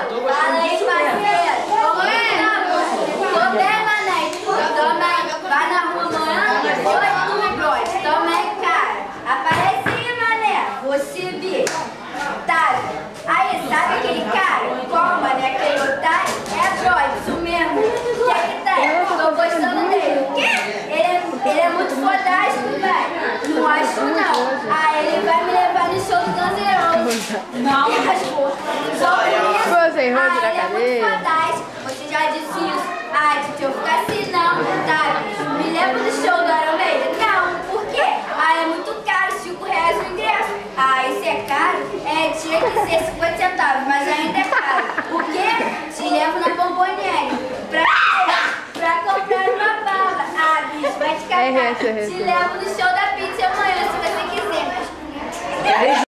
Fala aí, parceiro. Como é? Tô bem, mané. Também. Vai na rua amanhã, depois tu, bro. Também, cara. Aparece aí, mané. Você vê. Tá. Aí, sabe aquele cara? Qual, mané? Aquele otário? É, bro. Isso mesmo. O que é que tem? Tô gostando dele. O quê? Ele é muito fodástico, velho. Não acho, não. Ah, ele vai me levar no show do Guns N' Roses. Não. Só por isso. Você errou de na cadeia? Você já disse isso. Ah, se eu ficar assim, não, tá? Me leva no show do Iron Maiden. Não, por quê? Ah, é muito caro, R$5 o ingresso. Ah, isso é caro? É, tinha que ser 50 centavos, mas ainda é caro. Por quê? Te levo na Bomboniere. Pra comprar uma bala. Ah, bicho, vai te cagar. Te levo no show da pizza amanhã, se você quiser. Mas...